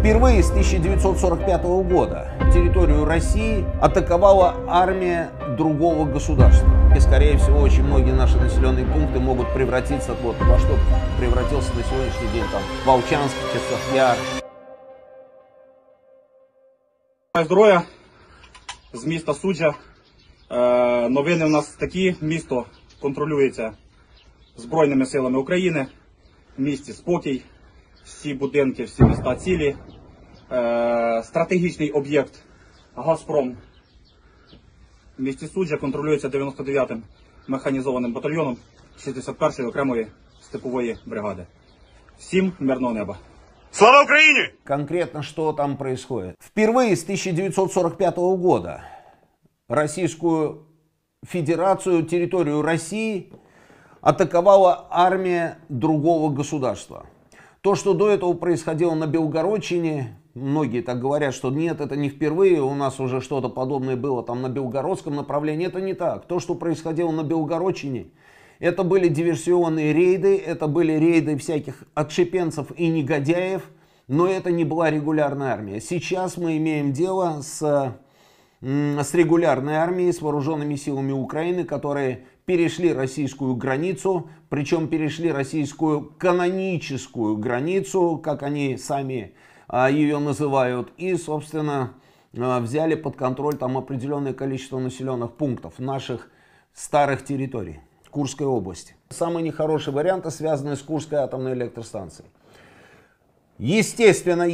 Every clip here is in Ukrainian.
Впервые с 1945 года территорию России атаковала армия другого государства. И, скорее всего, очень многие наши населенные пункты могут превратиться во что превратился на сегодняшний день там Волчанск, Часов Яр. Здоров'я з міста Суджа. Новини у нас такі. Місто контролюється Збройними силами України. В місті спокій. Всі будинки, всі міста цілі. Стратегічний об'єкт «Газпром» в місті Суджа контролюється 99-м механізованим батальйоном 61-ї окремої степової бригади. Всім мирного неба. Слава Украине! Конкретно что там происходит? Впервые с 1945 года Российскую Федерацию, территорию России атаковала армия другого государства. То, что до этого происходило на Белгородчине, многие так говорят, что нет, это не впервые, у нас уже что-то подобное было там на Белгородском направлении. Это не так. То, что происходило на Белгородчине, это были диверсионные рейды, это были рейды всяких отщепенцев и негодяев, но это не была регулярная армия. Сейчас мы имеем дело с регулярной армией, с вооруженными силами Украины, которые перешли российскую границу, причем перешли российскую каноническую границу, как они сами ее называют, и, собственно, взяли под контроль там определенное количество населенных пунктов наших старых территорий Курской области. Самые нехорошие варианты связаны с Курской атомной электростанцией. Естественно,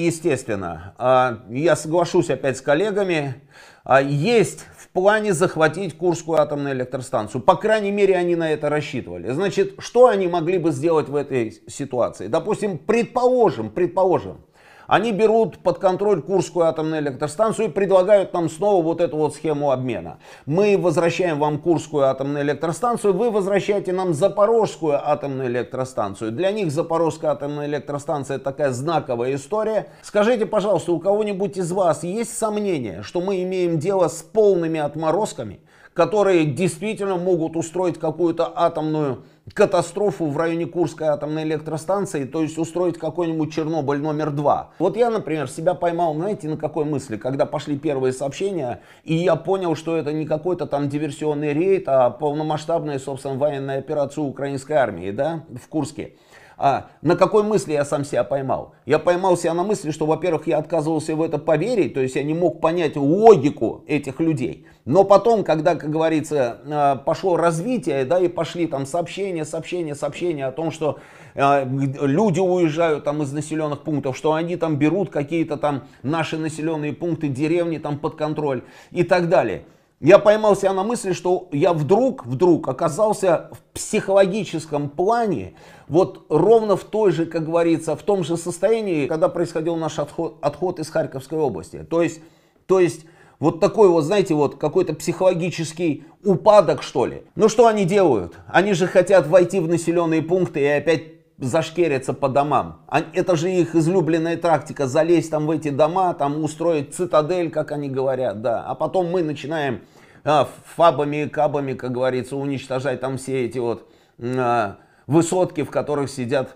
я соглашусь опять с коллегами, есть в плане захватить Курскую атомную электростанцию. По крайней мере, они на это рассчитывали. Значит, что они могли бы сделать в этой ситуации? Допустим, предположим, они берут под контроль Курскую атомную электростанцию и предлагают нам снова вот эту вот схему обмена. Мы возвращаем вам Курскую атомную электростанцию, вы возвращаете нам Запорожскую атомную электростанцию. Для них Запорожская атомная электростанция такая знаковая история. Скажите, пожалуйста, у кого-нибудь из вас есть сомнение, что мы имеем дело с полными отморозками, которые действительно могут устроить какую-то атомную катастрофу в районе Курской атомной электростанции, то есть устроить какой-нибудь Чернобыль номер 2. Вот я, например, себя поймал, знаете, на какой мысли, когда пошли первые сообщения, и я понял, что это не какой-то там диверсионный рейд, а полномасштабная, собственно, военная операция украинской армии, да, в Курске. На какой мысли я сам себя поймал? Я поймал себя на мысли, что, во-первых, я отказывался в это поверить, то есть я не мог понять логику этих людей. Но потом, когда, как говорится, пошло развитие, да, и пошли там сообщения о том, что люди уезжают там из населенных пунктов, что они там берут какие-то там наши населенные пункты, деревни там под контроль и так далее. Я поймал себя на мысли, что я вдруг оказался в психологическом плане вот ровно в той же, как говорится, в том же состоянии, когда происходил наш отход из Харьковской области. То есть вот такой вот, знаете, вот какой-то психологический упадок, что ли. Ну что они делают? Они же хотят войти в населенные пункты и опять зашкериться по домам. Это же их излюбленная тактика, залезть там в эти дома, там устроить цитадель, как они говорят, да. А потом мы начинаем фабами и кабами, как говорится, уничтожать там все эти вот высотки, в которых сидят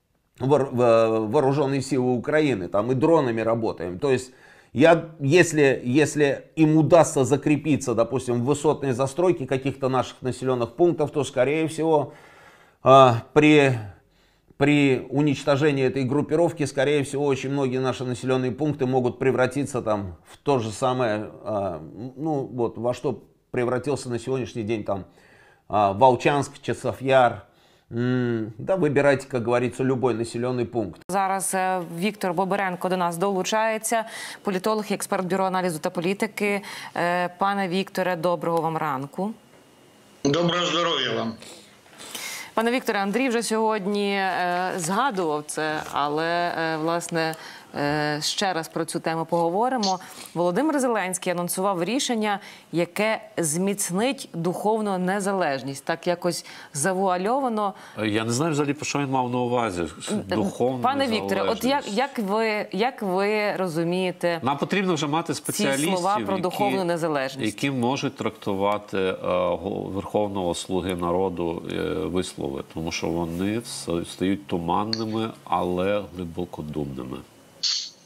вооруженные силы Украины, там и дронами работаем. То есть если им удастся закрепиться, допустим, в высотной застройке каких-то наших населенных пунктов, то, скорее всего, при уничтожении этой группировки, скорее всего, очень многие наши населенные пункты могут превратиться там в то же самое, ну вот во что превратился на сегодняшний день там Волчанск, Часов Яр. Да, вибирайте, як говориться, любой населений пункт. Зараз Віктор Бобиренко до нас долучається, політолог і експерт Бюро аналізу та політики. Пане Вікторе, доброго вам ранку. Доброго здоров'я вам. Пане Вікторе, Андрій вже сьогодні згадував це, але, власне, ще раз про цю тему поговоримо. Володимир Зеленський анонсував рішення, яке зміцнить духовну незалежність. Так якось завуальовано. Я не знаю взагалі, про що він мав на увазі. Духовну Пане Вікторе, от як ви розумієте нам потрібно вже мати спеціалістів, ці слова про духовну незалежність? Які можуть трактувати Верховного Слуги народу вислови, тому що вони стають туманними, але глибокодумними.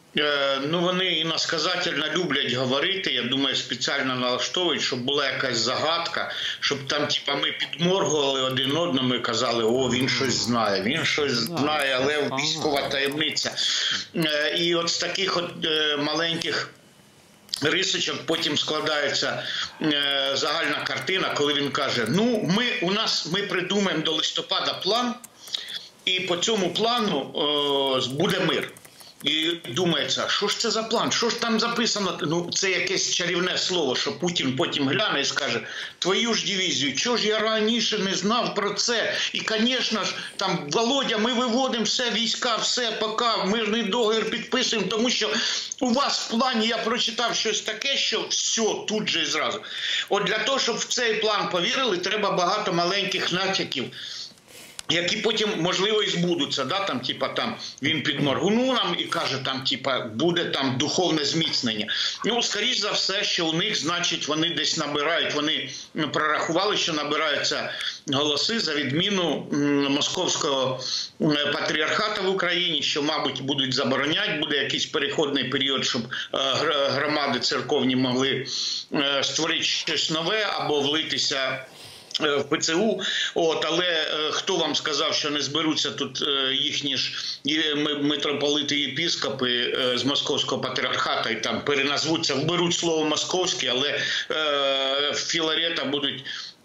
Ну, вони іносказательно люблять говорити, я думаю, спеціально налаштовують, щоб була якась загадка, щоб там, типа, ми підморгували один одному і казали, о, він щось знає, але військова таємниця. І от з таких от маленьких рисочок потім складається загальна картина, коли він каже, ну, ми придумаємо до листопада план, і по цьому плану буде мир. І думається, що ж це за план, що ж там записано? Ну, це якесь чарівне слово, що Путін потім гляне і скаже, твою ж дивізію, чого ж я раніше не знав про це? І, звісно ж, там, Володя, ми виводимо все, війська, все, поки мирний договір підписуємо, тому що у вас в плані, я прочитав щось таке, що все, тут же і зразу. От для того, щоб в цей план повірили, треба багато маленьких натяків, які потім, можливо, і збудуться, да, там, типа, там, він підморгнув нам і каже, там, типа, буде там духовне зміцнення. Ну, скоріш за все, що у них, значить, вони десь набирають, вони прорахували, що набираються голоси за відміну московського патріархату в Україні, що, мабуть, будуть забороняти, буде якийсь переходний період, щоб громади церковні могли створити щось нове або влитися в ПЦУ, але хто вам сказав, що не зберуться тут їхні ж митрополити і єпископи з московського патріархату і там переназвуться, вберуть слово московське, але Філарета будуть,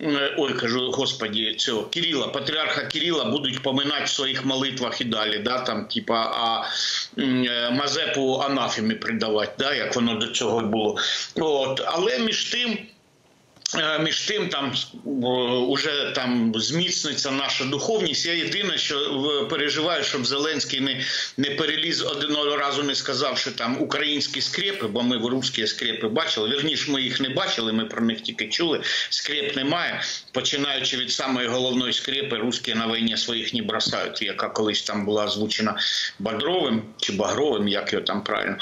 цього Кирила, патріарха Кирила будуть поминати в своїх молитвах і далі, да, там, типа, а Мазепу анафемі придавати, да, як воно до цього було. Але між тим там уже там зміцниться наша духовність. Я єдине, що переживаю, щоб Зеленський не переліз одного разу, не сказав, що там українські скрепи, бо ми русські скрепи бачили. Вірніше, ми їх не бачили, ми про них тільки чули. Скреп немає. Починаючи від самої головної скрепи, русські на війні своїх не бросають, яка колись там була озвучена Бодровим чи Багровим, як його там правильно.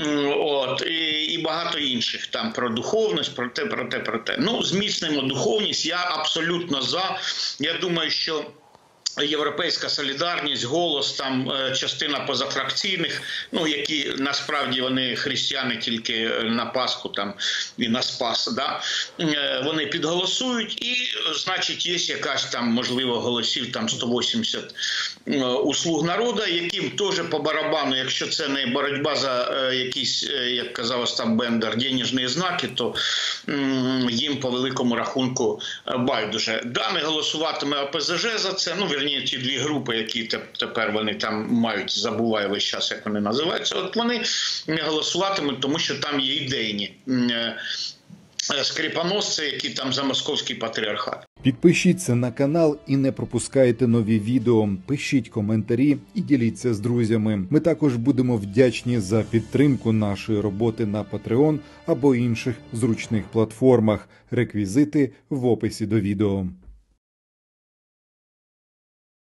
І багато інших там про духовність, про те. Ну, зміцнимо духовність, я абсолютно за. Я думаю, що Європейська солідарність, голос, там частина позафракційних, ну, які насправді вони християни тільки на Пасху там і на Спас, да? Вони підголосують і, значить, є якась там, можливо, голосів там 180 у «Слуг народу», яким теж по барабану, якщо це не боротьба за якісь, як казав Остап Бендер, денежні знаки, то їм по великому рахунку байдуже. Да, не голосуватиме ОПЗЖ за це, ну, вірні, ті дві групи, які тепер вони там мають, забуваю весь час, як вони називаються, от вони не голосуватимуть, тому що там є ідейні скріпоносці, які там за московський патріархат. Підпишіться на канал і не пропускайте нові відео, пишіть коментарі і діліться з друзями. Ми також будемо вдячні за підтримку нашої роботи на Patreon або інших зручних платформах. Реквізити в описі до відео.